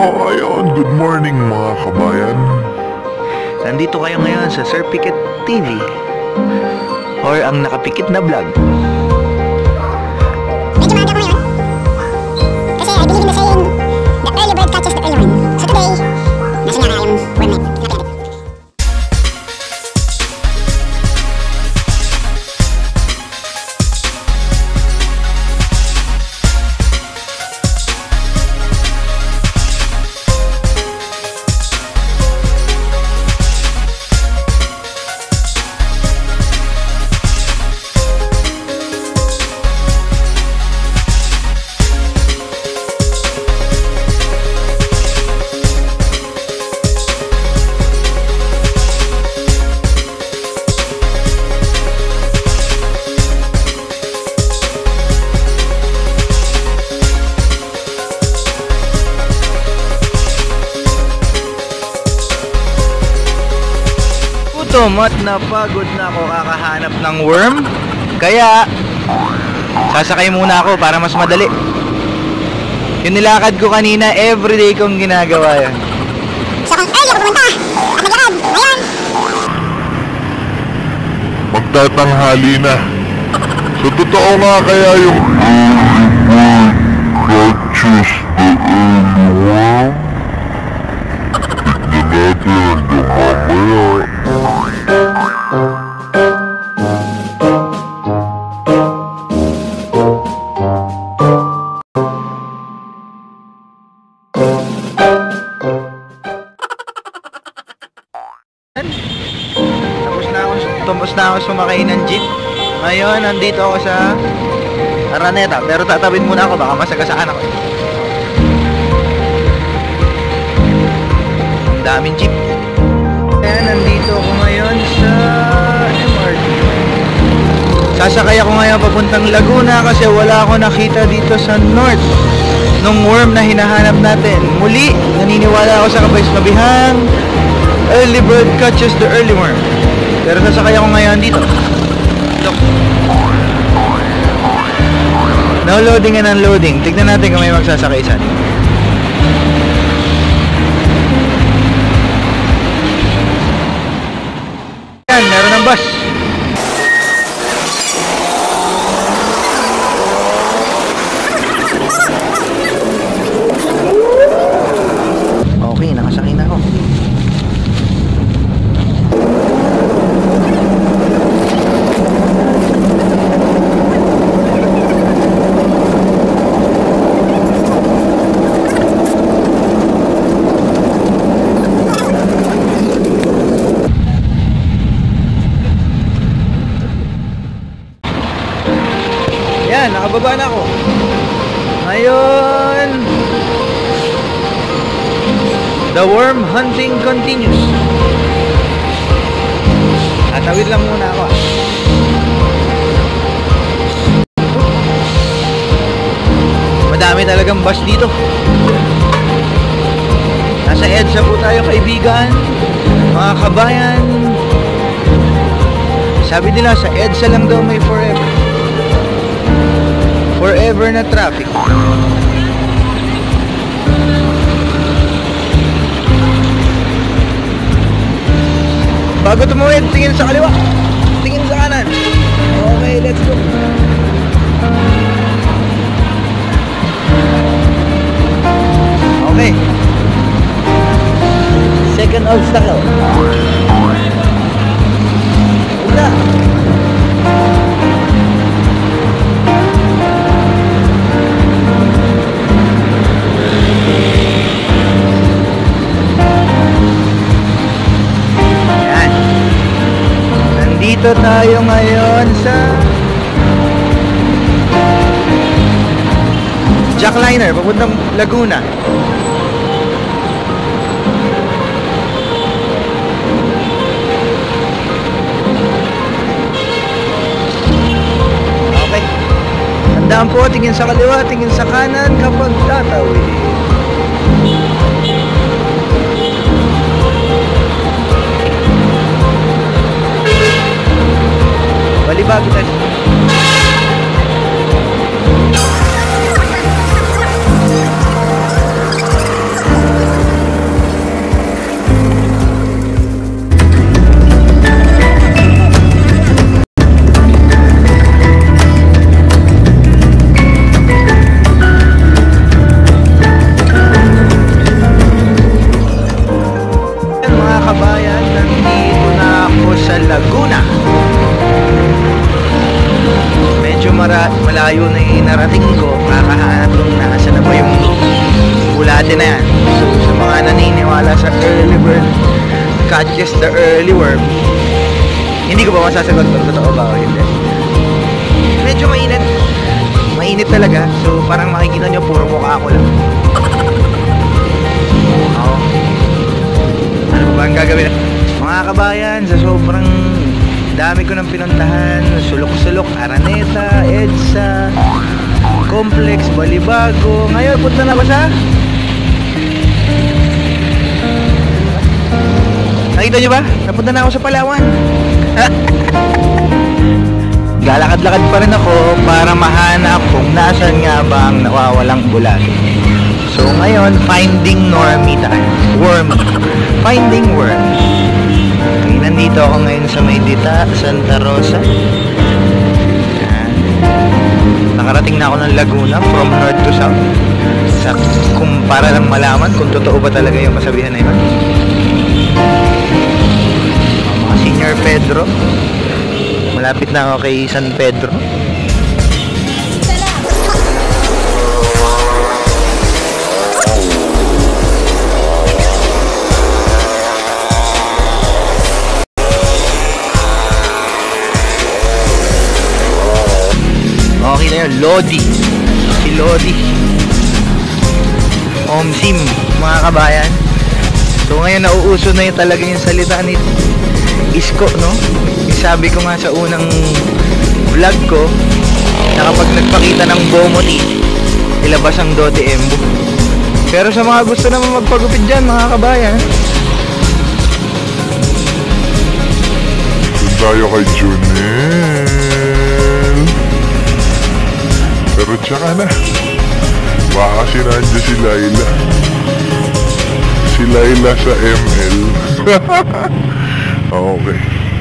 Ayun, good morning mga kabayan. Nandito kayo ngayon sa Sir Pikit TV or ang Nakapikit na Vlog. Medyo maaga ko ngayon kasi I believe in the saying, the early bird catches the early worm. So today, nasa nga yung worm net. At napagod na ako kakahanap ng worm, kaya sasakay muna ako para mas madali. Yung nilakad ko kanina, everyday kong ginagawa yun. So kung early ako pumunta at naglakad, ngayon Magtatanghali na. So totoo nga kaya yung catches the early worm? Tignan natin hanggang mamaya. Tapos na ako sumakay ng jeep. Ngayon, nandito ako sa Araneta. Pero tatawid muna ako, baka masagasaan ako. Ang daming jeep. Kaya nandito ako ngayon sa MRT. Sasakay ako ngayon papuntang Laguna kasi wala ako nakita dito sa North nung worm na hinahanap natin. Muli, naniniwala ako sa kabays-mabihang early bird catches the early worm. Pero sasakay ako ngayon dito. Look. No loading and unloading. Tignan natin kung may magsasakay sa atin. Yan, meron ng bus. Okay, nakasakay na ako. Nakababa na ako. Ngayon, the worm hunting continues. Tatawid lang muna ako. Madami talagang bus dito. Nasa EDSA po tayo, kaibigan, mga kabayan. Sabi nila sa EDSA lang daw may forever. Forever na traffic. Bago tumawid, tingin sa kaliwa, tingin sa kanan. Okay, let's go. Okay. Second obstacle. Wala. Dito tayo ngayon sa Jackliner, papuntang Laguna. Okay. Tandaan po, tingin sa kaliwa, tingin sa kanan kapag tatawid. Balibago tayo. natin na yan. So, sa mga naniniwala sa early bird catches the early worm, hindi ko pa masasagot kung totoo ba o hindi. Medyo mainit. Mainit talaga. So, parang makikita nyo, puro mukha ko lang. Oo. Ano ba ang gagawin? Mga kabayan, sa sobrang dami ko nang pinuntahan, sulok-sulok, Araneta, EDSA, Complex, Balibago. Ngayon, punta na ba sa? Nakita nyo ba? Napunta na ako sa Palawan. Lalakad-lakad pa rin ako para mahanap kung nasan nga ba ang nawawalang bulalo. So ngayon, finding Normie tayo. Wormy. Finding worms. Okay, nandito ako ngayon sa Maydita, Santa Rosa. Yan. Nakarating na ako ng Laguna from north to south. Kung para lang malaman kung totoo ba talaga yung kasabihan na yun. Mga Senior Pedro. Malapit na ako kay San Pedro. Okay na yun, Lodi. Si Lodi. Omsim, mga kabayan. So ngayon nauuso na yun talaga yung salita ni Isko, no? Sabi ko nga sa unang vlog ko na kapag nagpakita ng Bomoti, ilabas ang Dote Embo. Pero sa mga gusto naman magpagupit dyan, mga kabayan, Doon tayo kay Junel. Pero tsaka na, baka si nandiyo si Laila. Si Laila sa ML. Okay.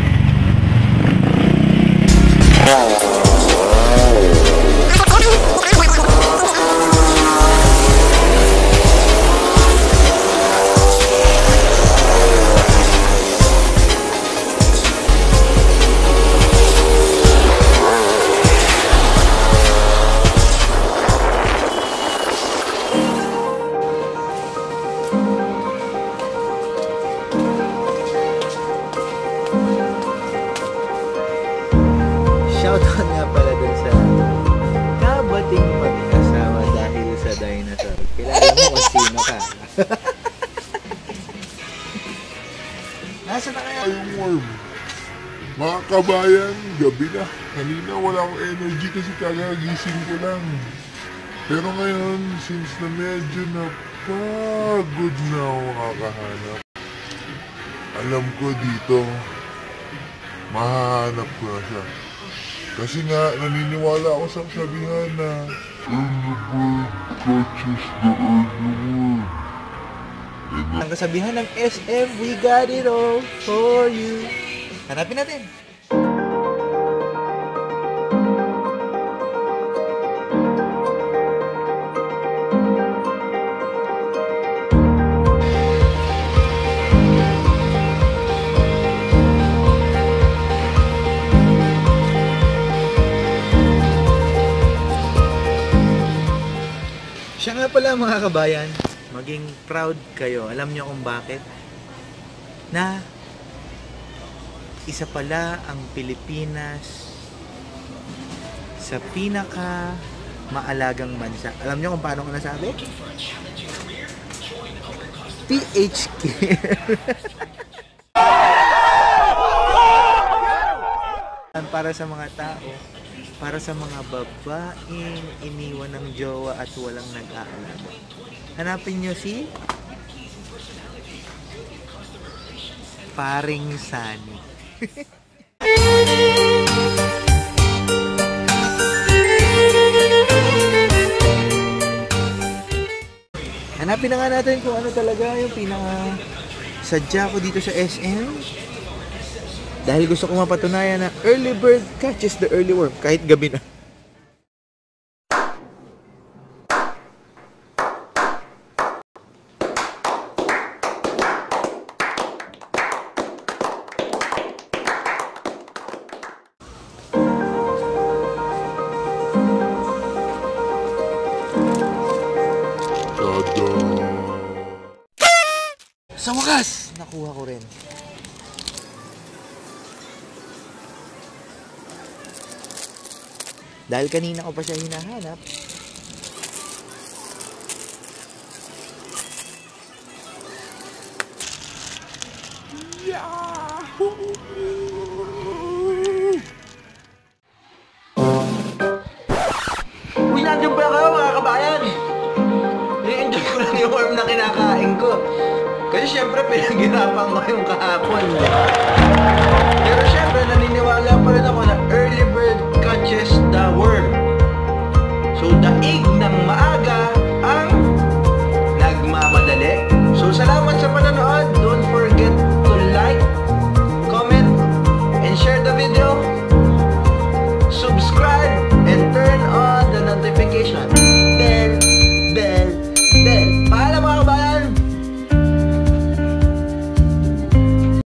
shoutout nga pala dun sa kabating mag-asawa dahil sa dinosaur. Kilala mo kung sino ka. Nasaan na kaya? Yung worm. Mga kabayan, gabi na. Kanina wala akong energy kasi kagagising ko lang. Pero ngayon, since na medyo napagod na ako makakahanap, alam ko dito, mahahanap ko na siya. Kasi nga, naniniwala ako sa kasabihan na early bird catches the early worm. Ang kasabihan ng SM, we got it all for you. Hanapin natin. Siya nga pala mga kabayan, maging proud kayo. Alam niyo kung bakit? Na isa pala ang Pilipinas sa pinaka maalagang bansa. Alam niyo kung paano ko nasabi? PHK. Para sa mga tao, para sa mga babaeng iniwan ng jowa at walang nag-aalaga. Hanapin nyo si Paring Sani. Hanapin na nga natin kung ano talaga yung pinaka sadya ko dito sa SM. Dahil gusto ko mapatunayan na early bird catches the early worm kahit gabi na. Tada! Sa wakas, nakuha ko rin. Dahil kanina ko pa siya hinahanap. Uy, nandiyan pala kayo mga kabayan! I-enjoy ko lang yung worm na kinakain ko. Kasi syempre pinaghirapan ko yung kahapon. Pero syempre naniniwala pa rin ako na early bird catches the worm. So daig ng maaga ang nagmamadali. So salamat sa panonood.